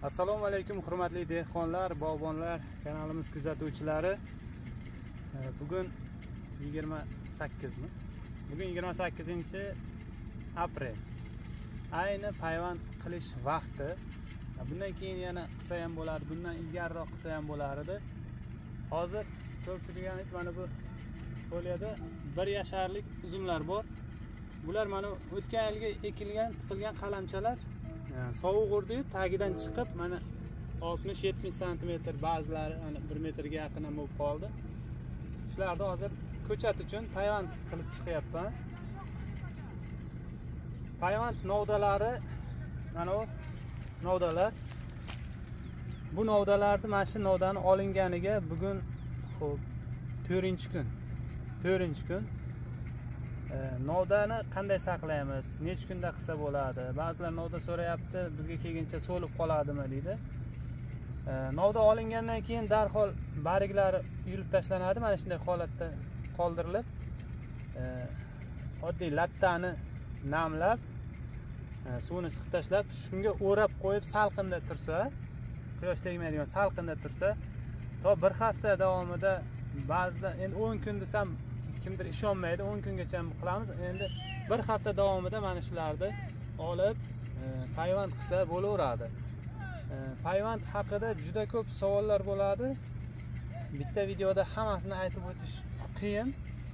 Assalomu alaykum hurmatli dehqonlar, bog'bonlar, kanalimiz kuzatuvchilari. Bugun 28mi? Bugun 28-aprel. Ayni payvand qilish vaqti. Bundan keyin yana qilsa ham bo'lardi, bundan ilgariroq qilsa ham bo'lardi. Hozir ko'rib turganingiz mana bu poliyada 1 yasharlik uzumlar bor. Bular mana o'tgan yilga ekilgan, tiqilgan qalamchalar. Sovuq urdi, tagidan chiqib mana 60-70 cm, ba'zilari 1 metrga yaqin ham bo'lib qoldi. Shularni hozir ko'chat uchun payvand qilib chiqyapman. Payvand novdalari mana bu novdalar. Bu novdalarni mana shu novdani olinganiga bugun xo'p 4-kun. 4-kun. Novdani qanday saqlaymiz? Necha kunda qilsa bo'ladi? Ba'zilar novda so'rayapti, bizga kelguncha so'lib qoladimi deydi. Novda olingandan keyin darhol bariklari yulib tashlanadi, mana shunday holatda qoldirilib, oddiy lattani namlab, suvni siqib tashlab, shunga o'rab qo'yib salqinda tursa, quyosh tegmaydigan salqinda tursa, to 1 hafta davomida, ba'zida endi 10 kun desam kimdir ishonmaydi, 10 kungacha qilamiz. Endi 1 hafta davomida mana shularni olib payvand qilsa bo'laveradi. Payvand haqida juda ko'p savollar bo'ladi. Bitta videoda hammasini aytib o'tish qiyin.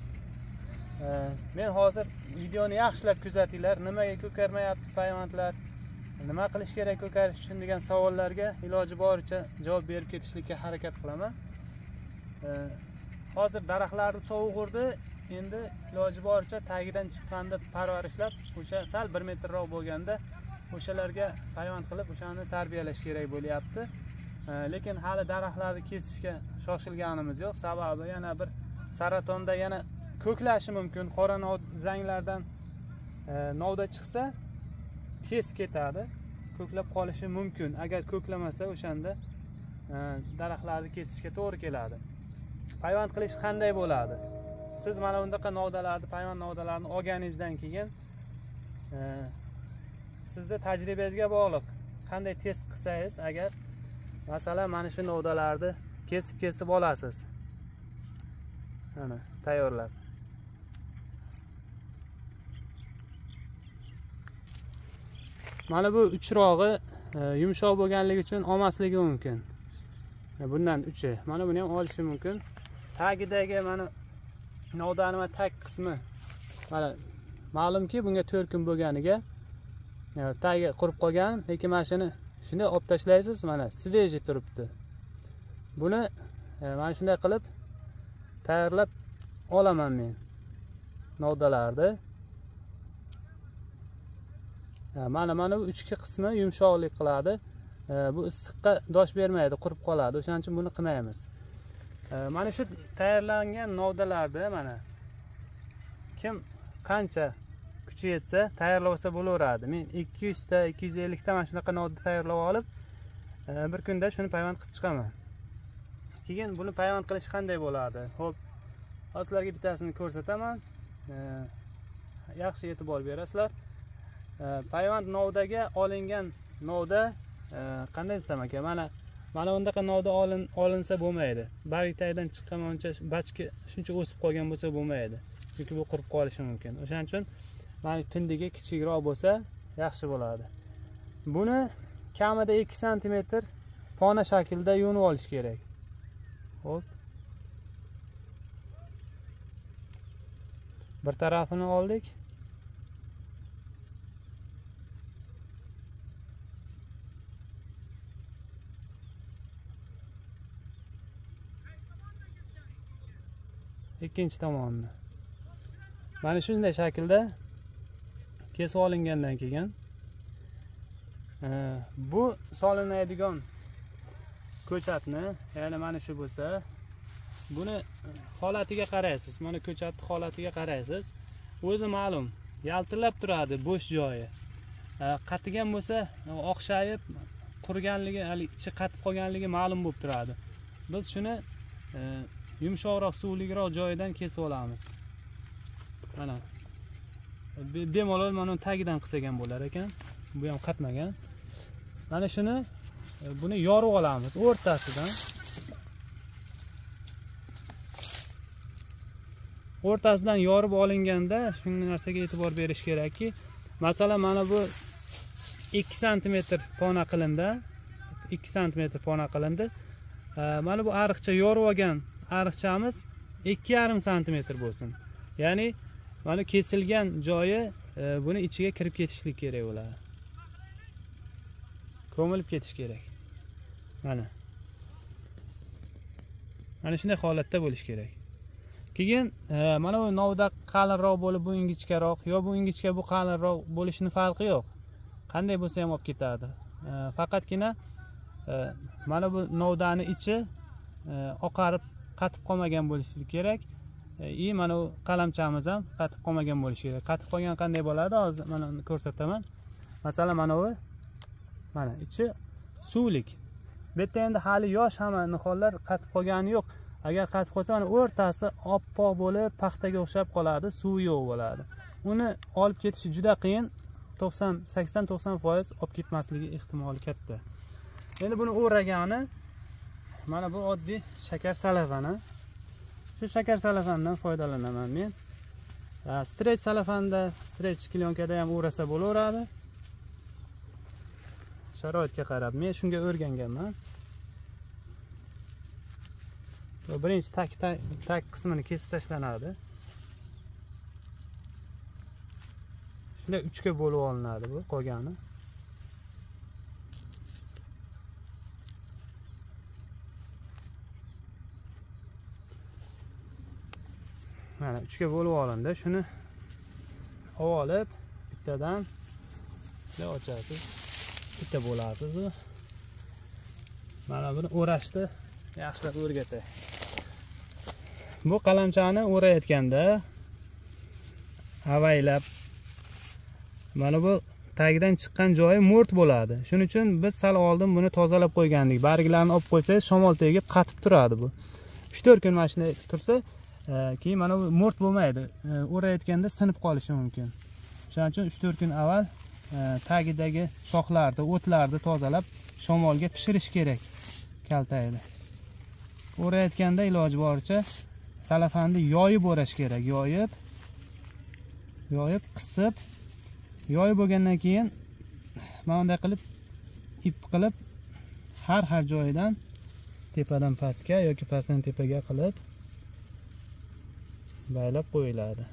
Men hozir videoni yaxshilab kuzatinglar. Nimaga ko'karmayapti payvandlar? Nima qilish kerak ko'karish uchun degan savollarga iloji boricha javob berib ketishlikka harakat qilaman. Hozir daraxtlarni sovuq urdi, endi iloji boricha tagidan chiqqanda parvarishlab, o'sha sal 1 metrroq bo'lganda o'shalarga payvand qilib, o'shani tarbiyalash kerak bo'lyapti. Lekin hali daraxtlarni kesishga shoshilganimiz yo'q, sababi yana bir saratonda yana ko'klashi mumkin. Qora zanglardan novda chiqsa tez ketadi, ko'klab qolishi mumkin. Agar ko'klamasa o'shanda daraxtlarni kesishga to'g'ri keladi. Payvand qilish qanday bo'ladi? Siz mana bundaqa novdalarni, payvand novdalarini olganingizdan keyin sizning tajribangizga bog'liq. Qanday tez qilsangiz, agar masalan mana shu novdalarni kesib olasiz. Mana tayyorlab. Mana bu uchrog'i yumshoq bo'lganligi uchun olmasligi mumkin. Bundan uchi. Mana buni ham olishi mumkin. Tagidagi mana novdani tag qismi mana ma'lumki bunga 4 kun bo'lganiga tagi qurib qolgan, lekin mana shuni shunday olib tashlaysiz, mana sveji turibdi. Buni mana shunday qilib tayyorlab olaman men novdalarni. Mana bu ichki qismi yumshoqlik qiladi. Bu issiqqa dosh bermaydi, qurib qoladi. O'shaning uchun buni qilmaymiz. Mana shu tayyorlangan novdalarni mana kim qancha kuchi yetsa tayyorlab olsa bo'laveradi. Men 200 ta, 250 ta mana shunaqa novda tayyorlab olib, bir kunda shuni payvand qilib chiqaman. Keyin buni payvand qilish qanday bo'ladi? Xo'p, sizlarga bittasini ko'rsataman. Yaxshi e'tibor berasizlar. Payvand novdaga olingan novda qanday desam aka, mana bundaqa novda olinsa bo'lmaydi. Bargtagidan chiqqancha bachka shuncha o'sib qolgan bo'lsa bo'lmaydi. Chunki bu qurib qolishi mumkin. O'shaning uchun mana pindiga kichikroq bo'lsa yaxshi bo'ladi. Buni kamida 2 cm pona shaklida yo'nib olish kerak. Xo'p. Bir tarafini oldik. Ikkinchi tomonini mana shunday shaklda kesib olingandan keyin bu solinadigan ko'chatni, ya'ni mana shu bo'lsa, buni holatiga qaraysiz. Mana ko'chatning holatiga qaraysiz. O'zi ma'lum, yaltirlab turadi bo'sh joyi. Qatigan bo'lsa, oqshayib, qurganligi, hali ichi qatib qolganligi ma'lum bo'lib turadi. Biz shuni yumshoqroq, suvliroq joyidan kesib olamiz. Mana bemalol mana tagidan qilsak ham bo'lar ekan. Bu ham qatmagan. Mana shuni buni yorib olamiz o'rtasidan. O'rtasidan yorib olinganda shunday narsaga e'tibor berish kerakki, masalan mana bu 2 sm pona qilindi. 2 sm pona qilindi. Mana bu ariqcha yorib olgan ariqchamiz 2,5 sm bo'lsin. Ya'ni mana kesilgan joyi buni ichiga kirib ketishlik kerak bo'ladi. Ko'milib ketish kerak. Mana shunday holatda bo'lish kerak. Keyin mana bu novda qalinroq bo'lib, bu ingichkaroq, yo bu ingichka bu qalinroq bo'lishini farqi yo'q. Qanday bo'lsa ham olib ketadi. Faqatgina mana bu novdani ichi oqarib qatib qolmagan bo'lishi kerak. Mana bu qalamchamiz ham qatib qolmagan bo'lishi kerak. Qatib qolgan qanday bo'ladi? Hozir mana ko'rsataman. Masalan, mana bu mana ichi suvlik. Bu yerda endi hali yosh hamma nihollar qatib qolgani yo'q. Agar qatib qolsa, mana o'rtasi oppoq bo'lib, paxtaga o'xshab qoladi, suvi yo'q bo'ladi. Uni olib ketishi juda qiyin. 80-90% olib ketmasligi ehtimoli katta. Endi buni o'ragani mana bu oddiy shakar salafani. Shu shakar salafandan foydalanaman men. Strech salafanda, strech klyonkada ham o'rasa bo'laveradi. Sharoitga qarab men shunga o'rganganman. Birinchi tak qismini kesib tashlanadi. Shunday 3 ga bo'lib olinadi bu qolgani. Mana 3 ga bo'lib olindi. Shuni olib bittadan bunday ochasiz. Bitta bo'lasiz. Mana buni o'rashni yaxshilab o'rgatay. Bu qalamchani o'rayotganda avaylab mana bu tagidan chiqqan joyi mo'rt bo'ladi. Shuning uchun biz sal oldin buni tozalab qo'ygandik. Barglarni olib qo'ysangiz shamol tegib qatib turadi bu. 3-4 kun mana shunday tursa, keyin mana bu mo'rt bo'lmaydi. O'rayotganda sinib qolishi mumkin. Shuning uchun 3-4 kun avval tagidagi shoxlarni, o'tlarni tozalab shamolga pishirish kerak kaltayni. O'rayotganda iloji boricha salafanni yoyib o'rash kerak. Yoyib qisib, yoyib bo'lgandan keyin mana bunday qilib ip qilib har joyidan tepadan pastga yoki pastdan tepaga qilib baylab qo'yiladi.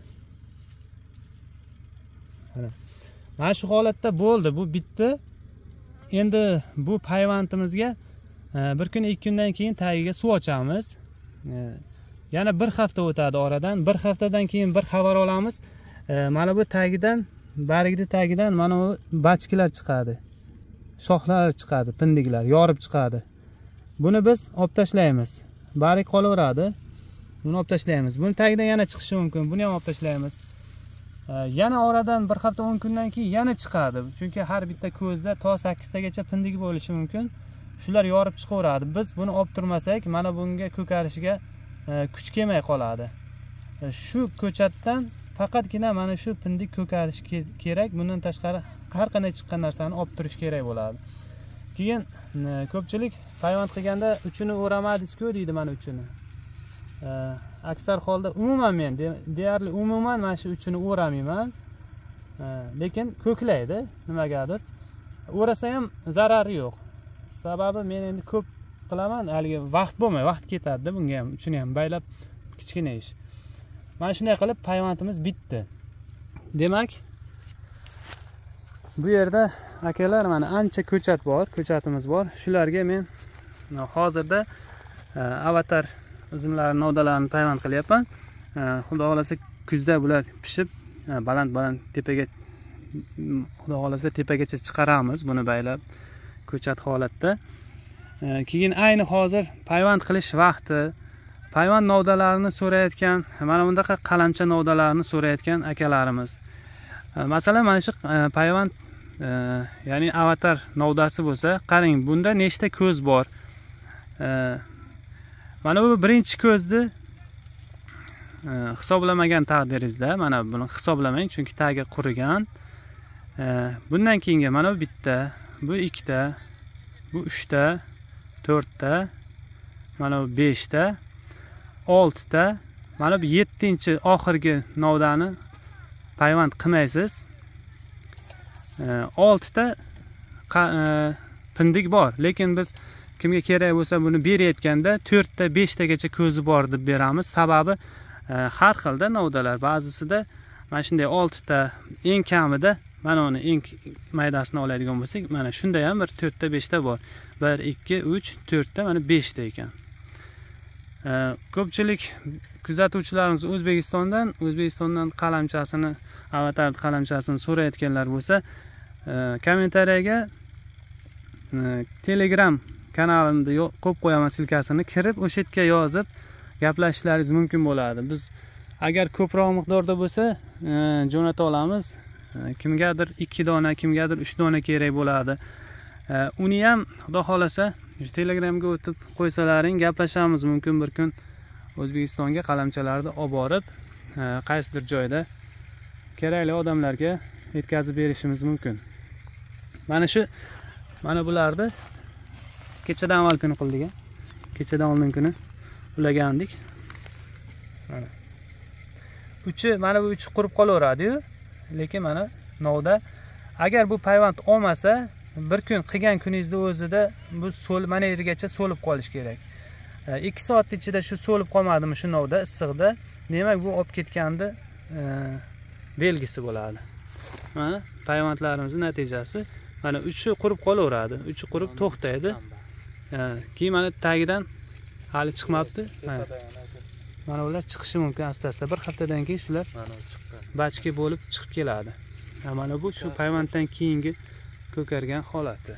Mana shu holatda bo'ldi, bu bitdi. Endi bu payvandimizga bir kun 2 kundan keyin tagiga suv ochamiz. Yana bir hafta o'tadi oradan. Bir haftadan keyin bir xabar olamiz. Mana bu tagidan, bargni tagidan mana bu bachkalar chiqadi. Shoxlar chiqadi, pindiklar yorib chiqadi. Buni biz olib tashlaymiz. Barg qolaveradi. Buni olib tashlaymiz. Buni tagidan yana chiqishi mumkin. Buni ham olib tashlaymiz. Yana oradan bir hafta 10 kundan keyin yana chiqadi. Chunki har bitta ko'zda to 8 tagacha pindik bo'lishi mumkin. Shular yorib chiqaveradi. Biz buni olib turmasak, mana bunga ko'karishiga kuch kelmay qoladi. Shu ko'chatdan faqatgina mana shu pindik ko'karish kerak. Bundan tashqari har qanday chiqqan narsani olib turish kerak bo'ladi. Keyin ko'pchilik payvand qilganda uchini o'ramadingiz-ku deydi mana uchini. Aksar holda umuman men deyarli umuman mana shu uchini o'ramayman. Lekin ko'klaydi nimagadir. O'rasa ham zarari yo'q. Sababi men endi ko'p qilaman, haligi vaqt bo'lmay, vaqt ketadi bunga ham, uchini ham baylab kichkina ish. Mana shunday qilib payvandimiz bitdi. Demak, bu yerda akalar mana ancha ko'chatimiz bor. Shularga men hozirda avatar uzumlar, novdalarni payvand qilyapman. Xudo xolasa kuzda bular pishib, baland tepaga xudo xolasa tepagacha chiqaramiz buni baylab ko'chat holatda. Keyin ayni hozir payvand qilish vaqti. Payvand novdalarini so'rayotgan, mana bundaqa qalamcha novdalarini so'rayotgan akalarimiz. Masalan, mana shu payvand ya'ni avatar novdasi bo'lsa, qarang, bunda nechta ko'z bor. Mana bu birinchi ko'zni hisoblamagan taqdiringizda, mana buni hisoblamang, chunki tagi qurigan. Bundan keyingi mana bu bitta, bu ikkita, bu 3 ta, 4 ta, mana bu 5 ta, 6 ta, mana bu 7-chi oxirgi novdani payvand qilmaysiz. 6 ta pindik bor, lekin biz kimga kerak bo'lsa buni berayotganda 4 ta, 5 tagacha ko'zi bor deb beramiz. Sababi har xilda novdalar. Ba'zisida mana shunday 6 ta, eng kamida mana uni eng maydasini oladigan bo'lsak, mana shunda ham bir 4 ta, 5 ta bor. 1 2 3 4 ta, mana 5 ta ekan. Ko'pchilik kuzatuvchilarimiz O'zbekistondan qalamchasini, avatar qalamchasini so'rayotganlar bo'lsa, kommentariyaga Telegram kanalimda qo'yib qo'yaman silkasini, kirib o'sha yerga yozib gaplashishlaringiz mumkin bo'ladi. Biz agar ko'proq miqdorda bo'lsa, jo'nata olamiz. Kimgadir 2 dona, kimgadir 3 dona kerak bo'ladi. Uni ham xudo xolasa Telegramga o'tib qo'ysalaring, gaplashamiz mumkin bir kun. O'zbekistonga qalamchalarni olib borib, qaysidir joyda kerakli odamlarga yetkazib berishimiz mumkin. Mana bularni kechadan avval kuni qildik. Kechadan oldin kuni ulagandik. Mana bu 3 qurib qolaveradi-yu. Lekin mana novda agar bu payvand olmasa, bir kun qilgan kuningizda o'zida bu mana yergacha so'lib qolish kerak. 2 soat ichida shu so'lib qolmadimi shu novda issiqda, demak bu olib ketganda belgisi bo'ladi. Mana payvandlarimizning natijasi. Mana 3 qurib qolaveradi. 3 qurib to'xtaydi. Keyin mana tagidan hali chiqmabdi. Mana ular chiqishi mumkin asta-asta. Bir haftadan keyin shular bachka bo'lib chiqib keladi. Mana bu shu payvanddan keyingi ko'kargan holati.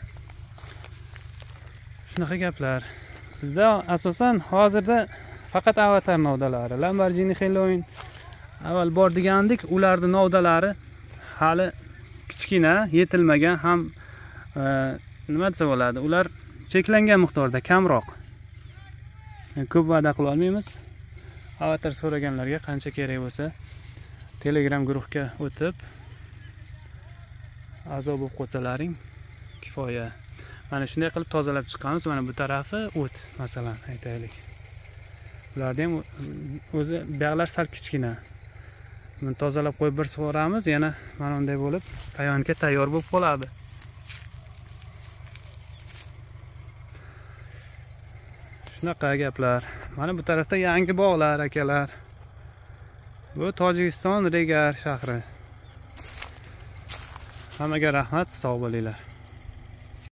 Shunaqa gaplar. Bizda asosan hozirda faqat avatar novdalari, Lamborghini Helloween avval bor degandik, ularning novdalari hali kichkina, yetilmagan, ham nima desa bo'ladi, ular cheklangan miqdorda, kamroq. Ko'p va'da qila olmaymiz. Avatar so'raganlarga qancha kerak bo'lsa, Telegram guruhga o'tib a'zo bo'lib qo'ysalaring kifoya. Mana shunday qilib tozalab chiqqanmiz. Mana bu tarafi o't, masalan, aytaylik. Ularda ham o'zi bog'lar sal kichkina. Buni tozalab qo'yib bir sug'oramiz, yana mana bunday bo'lib payvandga tayyor bo'lib qoladi. Shunaqa gaplar. Mana bu tarafda yangi bog'lar, akalar. Bu Tojikiston Regar shahri. Hammaga rahmat, sog' bo'linglar.